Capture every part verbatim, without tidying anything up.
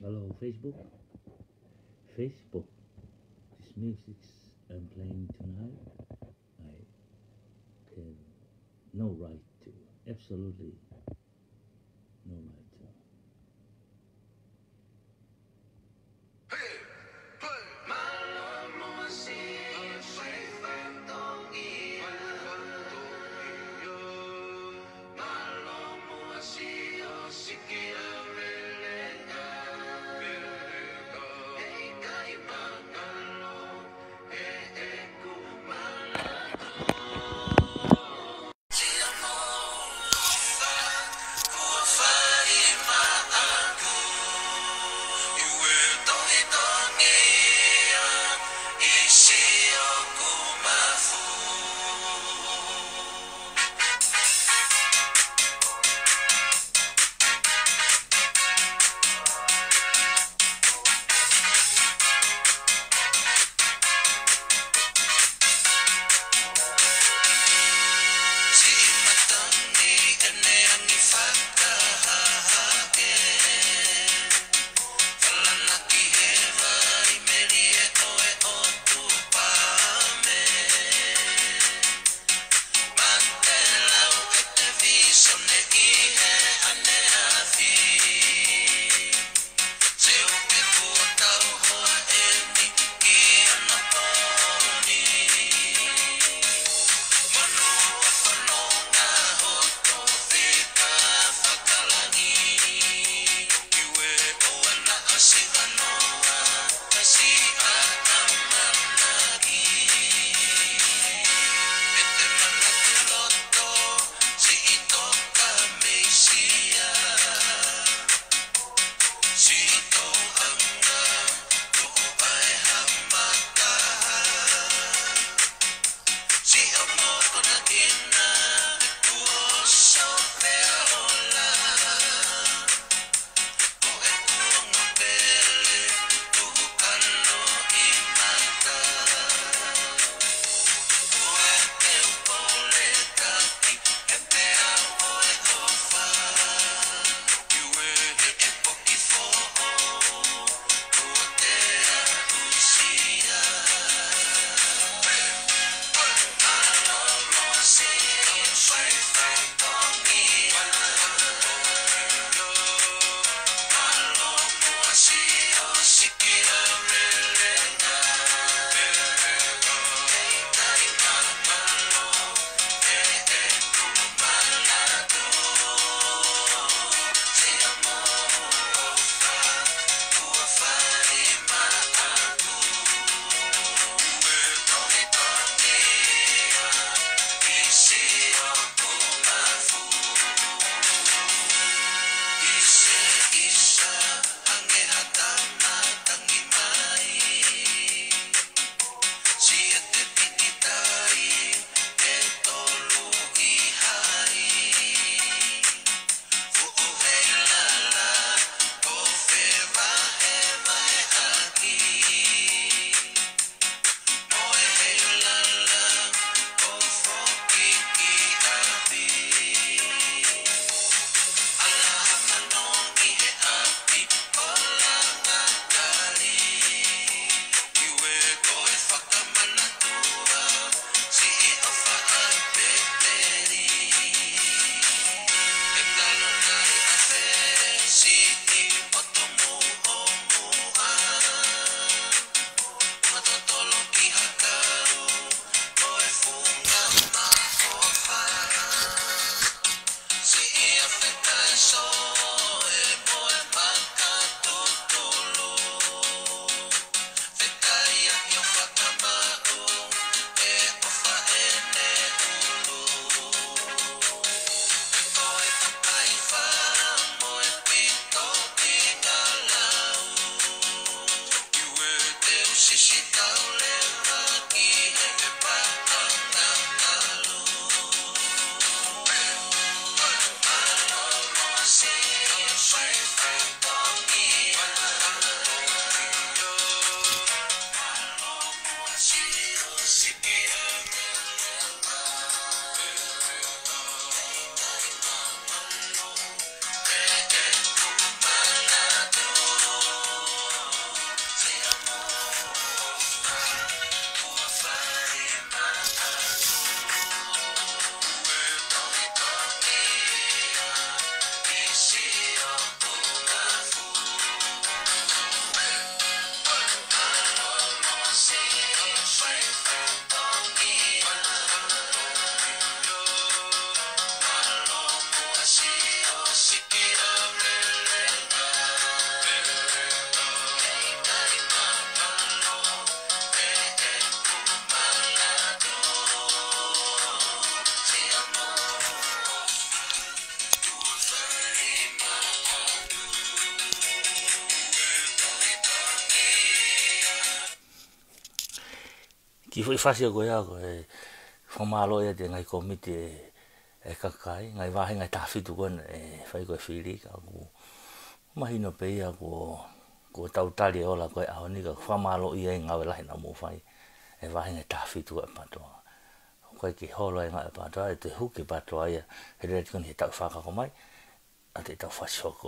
Hello, Facebook. Facebook. This music I'm playing tonight, I have no right to. Absolutely no right to. ki foi fasi ko ya ko e famalo ya de ngai komite e kakai ngai wa ngai ta fitu kon e fai ko fili ka ko mahino pe ya ko ko tau tali ola ko a ni ka famalo ia nga la na mo fai e wa ngai ta fitu pa to ko ki holo nga pa to e te huki pa to ya e re kon hita fa ka ko mai a te ta fa soko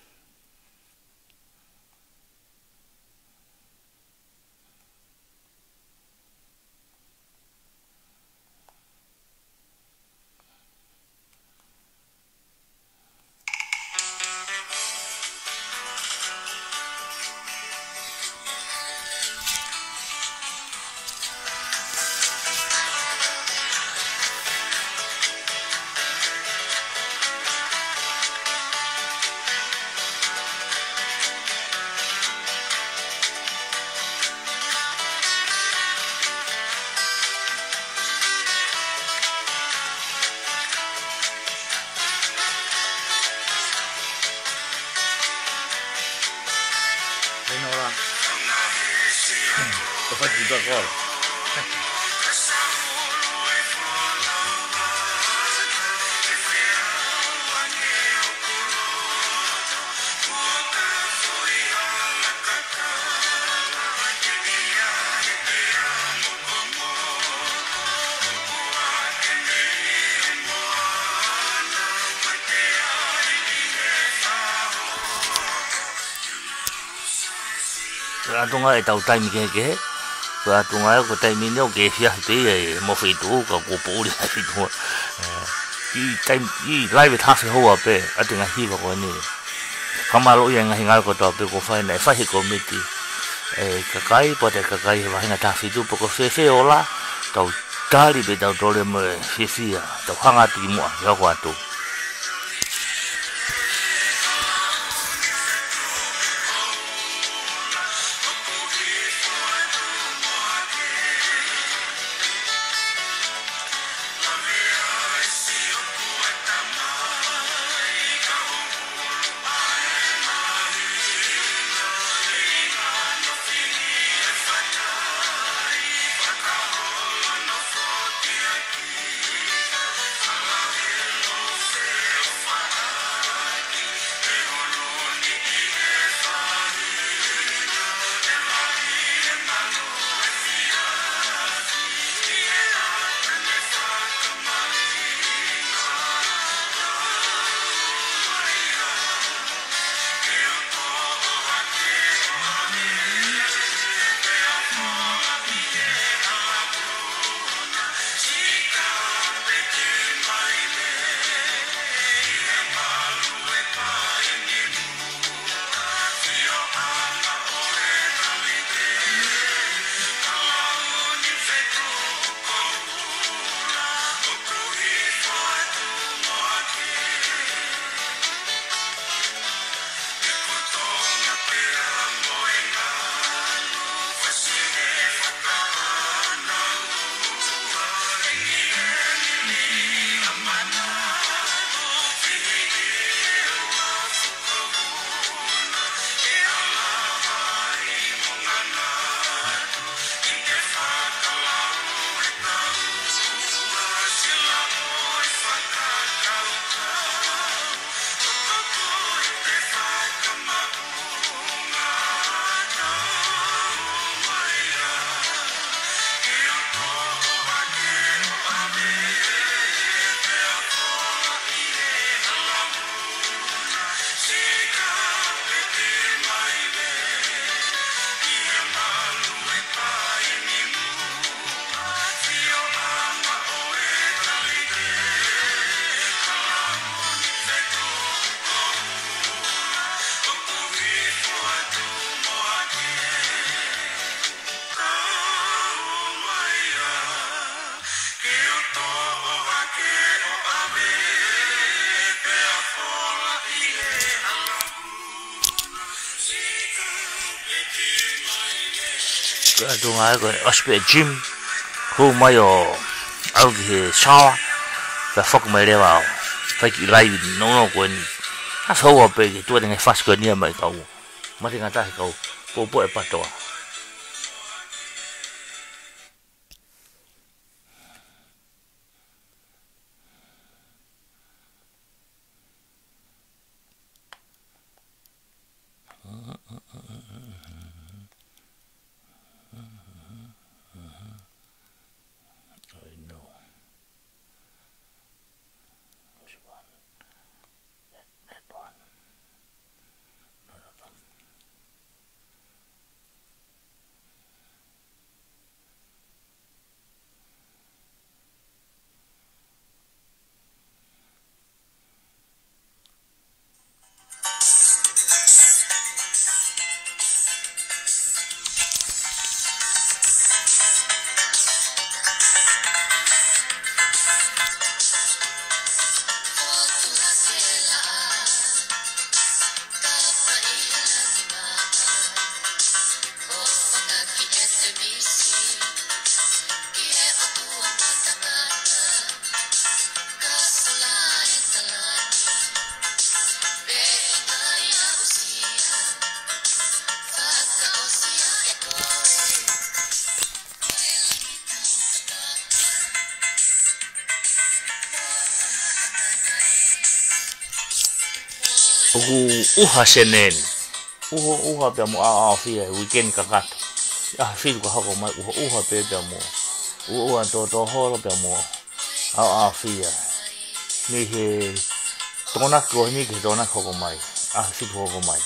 Apa juga kol? Atunga e tau taimi ke ke ko atunga ko taimi no ke fia te e mo feito ko ko puri a fitu i taimi i live ta se ho ape atunga hi ko ni kamalo ia nga hinga ko to pe ko fai na fai ko miti e kakai po te kakai va hinga ta fitu po ko fe fe ola tau tali be tau tole mo fe fia tau hanga ti mo ya ko atu Atunga ko aspe gym ko mayo au ki sawa ka fok mai le wa fa ki live no no ko ni a so wa pe ki tu de fast ko ni mai ka u ma de ngata ka u po po e pa to uhu uha senen uho uha pe mo a a fia weekend ka gato a fil ko hako mai uho uha pe pe mo uha to to holo pe mo a a fia ni he tona ko ni ke tona ko mai a fil ko mai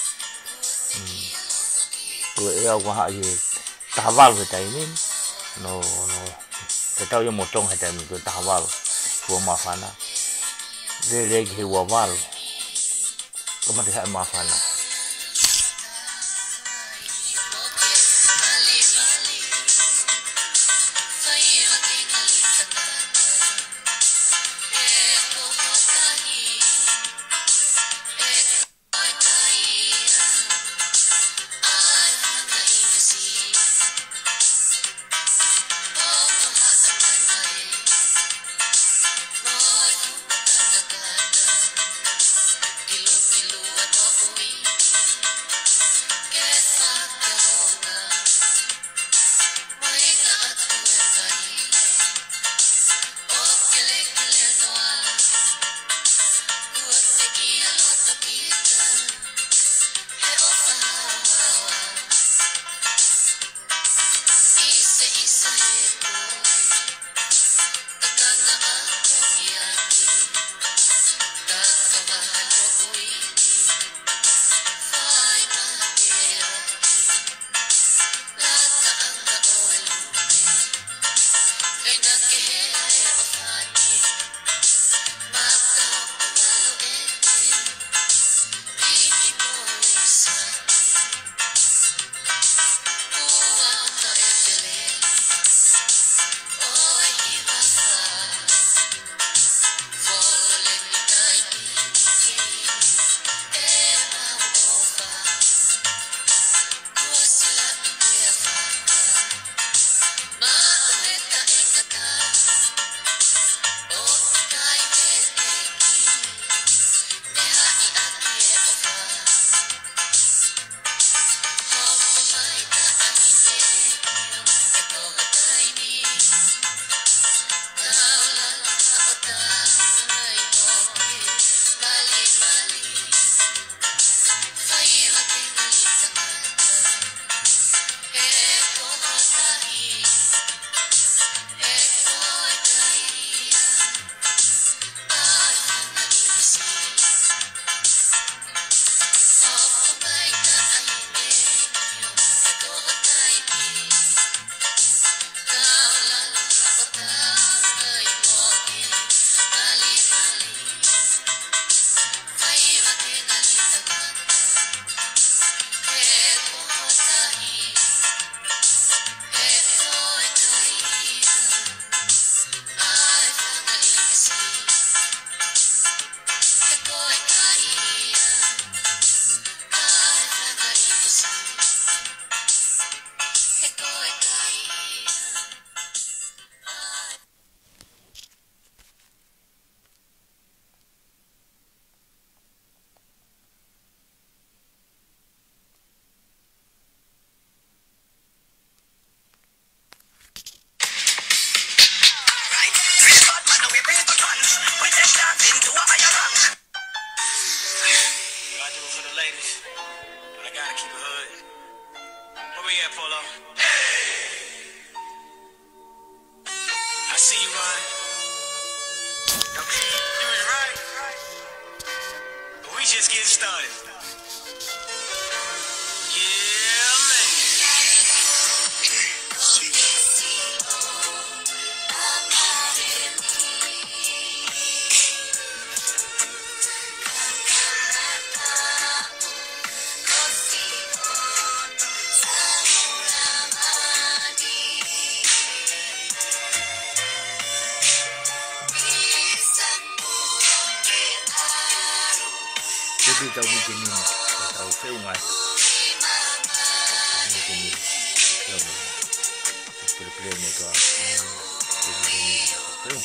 ko e a wa ye ta val ve tai ni no no te tau yo mo tong ha tai mi ko ta val ko ma fana le le ke wa val ko ma te ha ma fana Jadi tahu mungkin ini, tahu saya ungai. Mungkin ini, tahu. Pilih-pilih mereka. Jadi ini, tahu.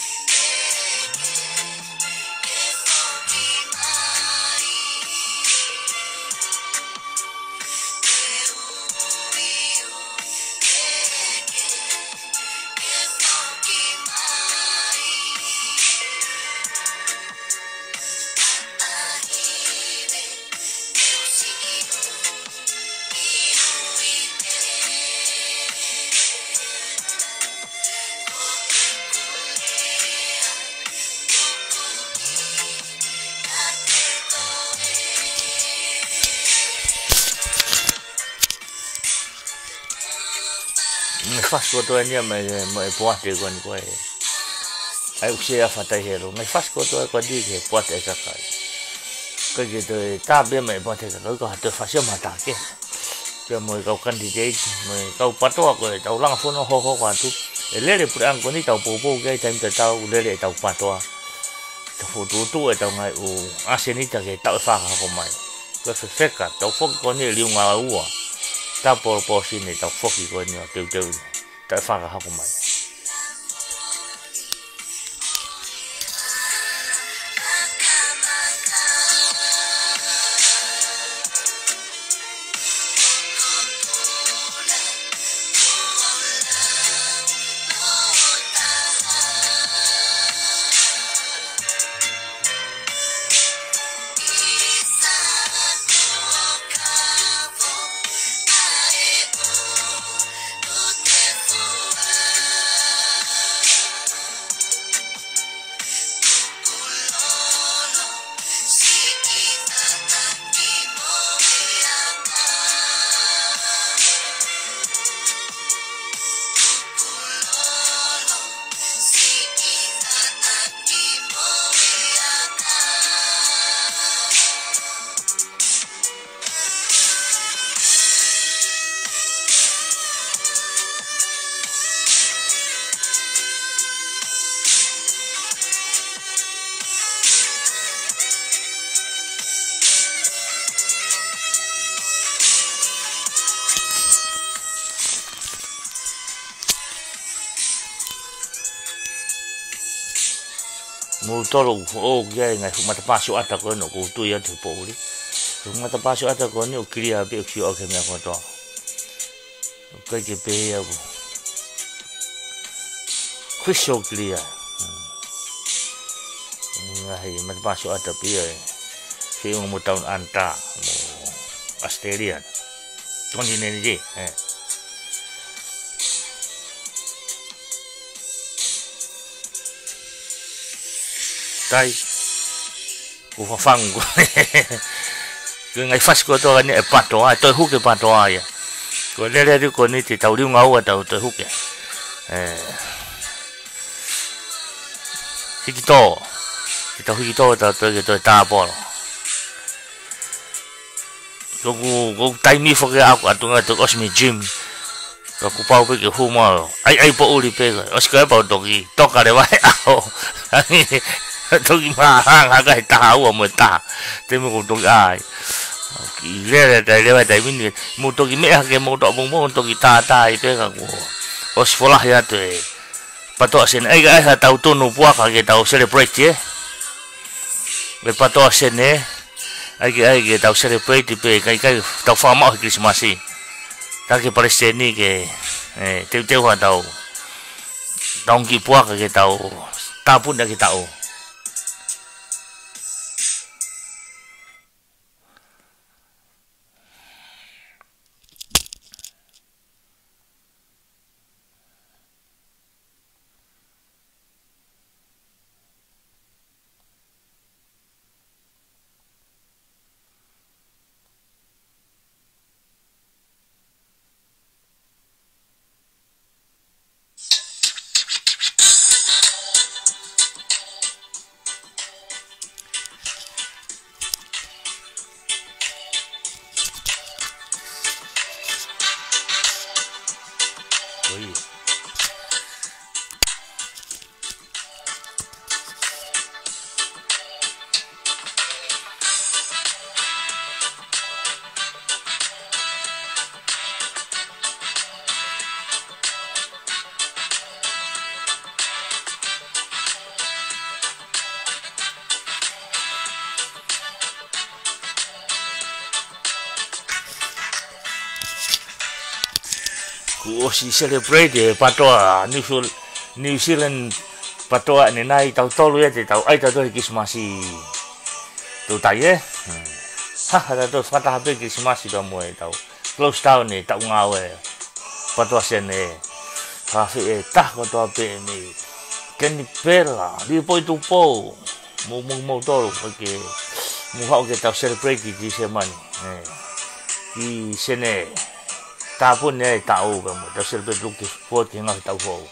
fast ko to niya may may puwate ko ni ko eh ay usia fatay hero ngai fast ko to ko di ke puwate ka kai ko ge to ta be mai puwate ka ko ha to fasyo mata ke ke mo ka candidate mo ka pato ko tau lang fo no ho ho ka tu le le pura ko ni tau po po ke time ta tau le le tau pato to fo tu tu e tau ngai u aseni ta ke tau fa ka ko mai ko se seka tau fo ko ni liu nga u ta por por si ni tau fo ki ko ni teu teu ta fa ka ko mai mo tolo o ge ngai fu mata pasu ata ko no ko tu ya tu po ri fu mata pasu ata ko ni o kiria be ki o ke me ko to ko ke pe ya ko khushok liya ngai mata pasu ata pe ya ke mo taun anta mo Australia kontinen je eh tai ku fa fang ku ku ngai fas ko to ni e pato a to hu ke pato a ya ko le le ko ni ti tau liu ngau a tau to hu ke eh hikito kita hikito ta to ke to ta po ko ku ko tai mi fo ke aku atu nga to osmi gym ko ku pau pe ke hu mo ai ai po uli pe os ka pa to ki to ka le vai ao tôi mà hàng cái tao của mình ta thế mà cũng tôi ai kỳ lẽ là tại lẽ tại mình một tôi mẹ cái một đội bông bông tôi ta ta thế cả của Australia ya tuh pato sen ai cái tàu tu nu buat cái tàu celebrate chứ về pato sen này ai cái cái tàu celebrate về cái cái tàu farm out Christmas đi ta cái Palestine cái tiêu tiêu hoàn tàu đông kỳ buat cái tàu ta pun dah kita tahu ku si celebrate de patoa New Zealand New Zealand patoa ni nai tau tolu ya te tau ai tau Christmas tu tai eh ha ha tau fata habe Christmas do mo tau close down ni tau ngau e patoa sen e ha fi e ta ko to pe ni ken ni pela di poi tu po mo mo mo to porque mo ha ke tau celebrate ki se man eh ki sene 大部分呢打乌个嘛，就是被录的过挺好打过。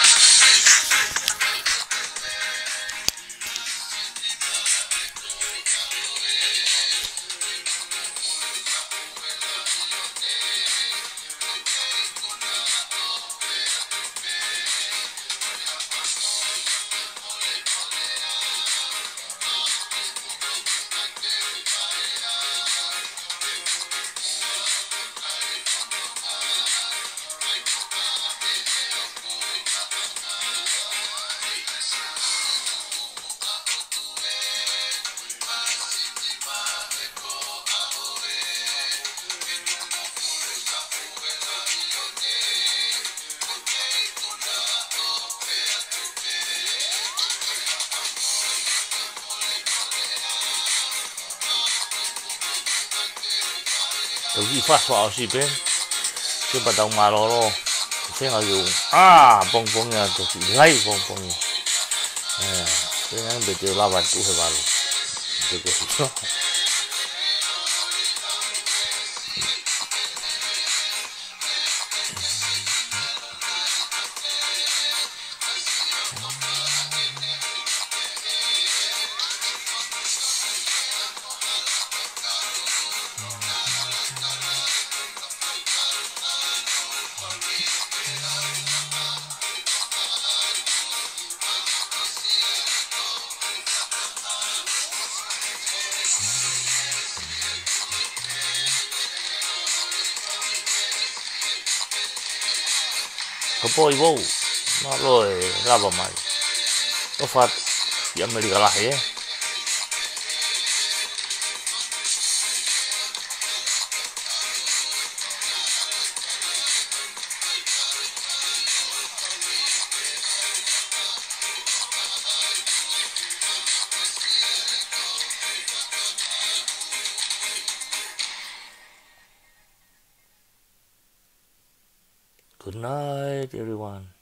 đầu gì phát xóa gì bên cái bắt đầu mà lo lo thế nào dùng à bông bông nhà tôi chỉ lấy bông bông nhà thế nên bây giờ là bạn tu phải vào được rồi cái bôi vô nó rồi ra vào mày nó phát giờ mày đi cả lại ấy good night everyone.